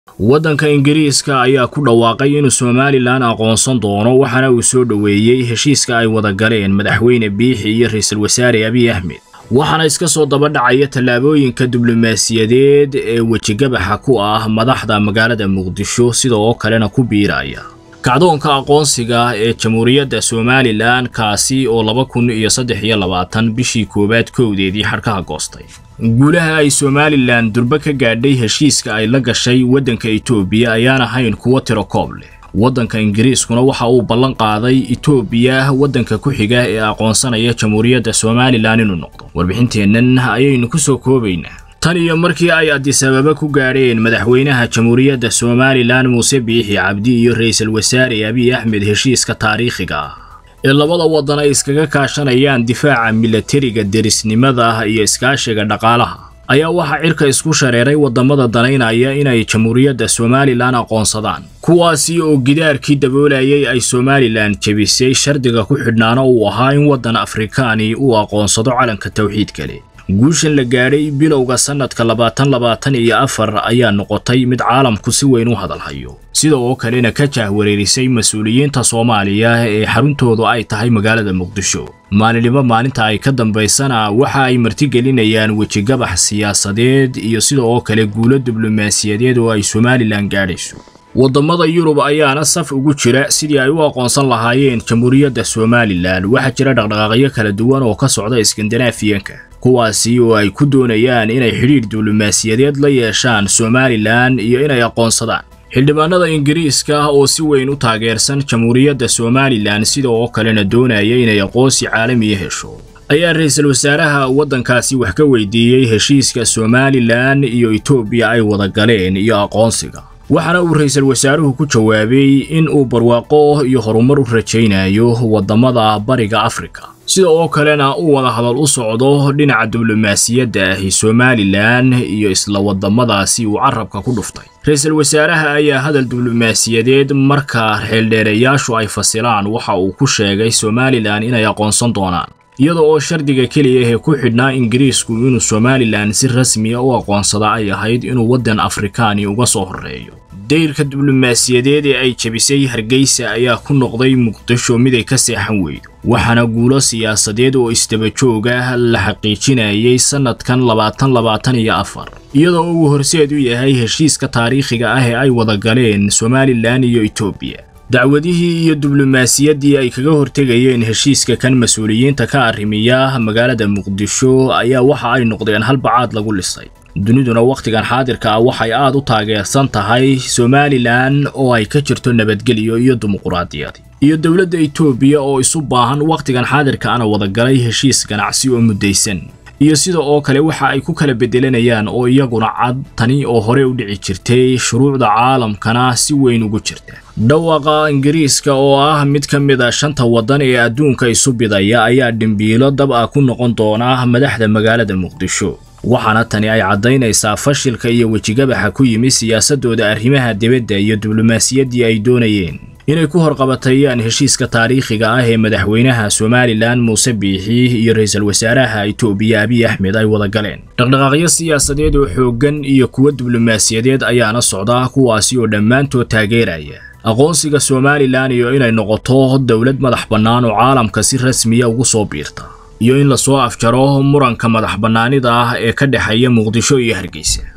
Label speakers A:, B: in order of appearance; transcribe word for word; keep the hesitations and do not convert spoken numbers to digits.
A: waddanka Ingiriiska ayaa ku dhawaaqay inuu Somaliland aqoonsan doono waxaana uu soo dhaweeyay heshiiska ay wada galeen madaxweyne Biixi iyo ra'iisul wasaare Abiy Ahmed waxaana iska soo daba dhacaya tallaabooyinka diblomaasiyadeed ee wajigabaxa ku ah madaxda magaalada Muqdisho sidoo kalena ku biiraya kacdoonka aqoonsiga ee Jamhuuriyadda Somaliland kaasi oo laba kun iyo saddex iyo labaatan bishii koowaad kowdeedii xarkaha goostay guulaha ay Somaliland durba ka gaadhay heshiiska ay la gashay waddanka Itoobiya ayaan ahayn kuwa tiro koob leh waddanka Ingiriiskuna waxa uu ballan qaaday Itoobiya waddanka ku xiga ee aqoonsanaya Jamhuuriyadda Somaliland inuu noqdo warbixinteennan ayaynu ku soo koobaynaa tan iyo markii ay Addis Ababa ku gaareen madaxweynaha Jamhuuriyadda Somaliland Muuse Biixi Cabdi iyo ra'iisul wasaare Abiy Ahmed heshiiska taariikhiga ah ee labada waddan ay iskaga kaashanayaan difaaca militariga derisnimada iyo iskaashiga dhaqaalaha ayaa waxa cirka isku shareeray wadamada danaynaya inay Jamhuuriyadda Somaliland aqoonsadaan kuwaasi oo gidaarkii daboolayay ay Somaliland jabisay shardiga ku xidhnaana uu ahaa in waddan Afrikaani uu aqoonsado calanka tawxiid kale guushan la gaaray bilowga sanadka labaatan labaatan iyo afar ayaa noqotay mid caalamku si weyn u hadalhayo sidoo kalena ka jahwareerisay mas'uuliyiinta Soomaaliya ee xaruntoodu ay tahay magaalada Muqdisho maalinba maalinta ay ka dambeysana waxa ay martigelinayaan wajigabax siyaasadeed iyo sidoo kale guulo diblomaasiyadeed oo ay Somaliland gaadhayso wadamada Yurub ayaana saf ugu jira sidii ay u aqoonsan lahaayeen Jamhuuriyadda Somaliland waxa jira dhaqdhaqaaqyo kala duwan oo ka socda Iskandinaafiyanka kuwaasi oo ay ku doonayaan inay xiriir diblomaasiyadeed la yeeshaan Somaliland iyo inay aqoonsadaan xildhibaanada Ingiriiska oo si weyn u taageersan Jamhuuriyadda Somaliland sidoo kalena doonaya inay aqoonsi caalami ah hesho ayaa ra'iisul wasaaraha waddankaasi wax ka weydiiyay heshiiska Somaliland iyo Itoobiya ay wada galeen iyo aqoonsiga waxaana uu ra'iisul wasaaruhu ku jawaabay in uu barwaaqo iyo horumar u rajaynayo wadamada bariga Afrika sidoo kalena uu wada hadal u socdo dhinaca diblomaasiyadda ah Somaliland iyo isla wadamadaasi uu carabka ku dhuftay ra'iisul wasaaraha ayaa hadal diblomaasiyadeed marka xeeldheerayaashu ay fasilaan waxa uu ku sheegay Somaliland inay aqoonsan doonaan iyadoo oo shardiga kaliya ee ku xidhnaa Ingiriisku inuu Somaliland si rasmi ah u aqoonsada ay ahayd inuu waddan Afrikaani uga soo horeeyo deyrka diblomaasiyadeed ee ay jabisay Hargeysa ayaa ku noqday Muqdisho mid ay ka seexan weydo waxaana guulo siyaasadeed oo istaba joog ah la xaqiijinayay sanadkan labaatan labaatan iyo afar iyadoo uu horseed u yahay heshiiska taariikhiga ah ee ay wada galeen Somaliland iyo Itoobiya dacwadihii iyo diblomaasiyaddii ay kaga hortegayeen heshiiska kan mas'uuliyiinta ka arrimiya magaalada Muqdisho ayaa waxa ay noqdeen hal bacaad lagu lisay duniduna waqtigan xaadirka ah waxay aad u taageersan tahay Somaliland oo ay ka jirto nabadgelyo iyo dimuqraadiyad iyo dawladda Itoobiya oo isu baahan waqtigan xaadirka ana wada galay heshiis ganacsi oo mudaysan iyo sidoo oo kale waxa ay ku kala bedelanayaan oo iyaguna cad tani oo hore u dhici jirtay shuruucda caalamkana si weyn ugu jirta dhawaqa Ingiriiska oo ah mid ka mid ah shanta waddan ee adduunka isu bidaya ayaa dhimbiilo dab ah ku noqon doona madaxda magaalada Muqdisho waxaana tani ay cadaynaysaa fashilka iyo wajigabaxa ku yimi siyaasadooda arrimaha dibadda iyo diblomaasiyaddii ay doonayeen inay ku horqabatayaan heshiiska taariikhiga ah ee madaxweynaha Somaliland Muuse Biixi iyo ra'iisul wasaaraha Itoobiya Abiy Ahmed ay wada galeen dhaqdhaqaaqyo siyaasadeed oo xooggan iyo kuwa diblomaasiyadeed ayaana socda kuwaasi oo dhammaantood taageeraya aqoonsiga Somaliland iyo inay noqoto dawlad madax bannaan oo caalamka si rasmi ah ugu soo biirta iyo in la soo afjaro muranka madax bannaanida ah ee ka dhaxeeya Muqdisho iyo Hargeysa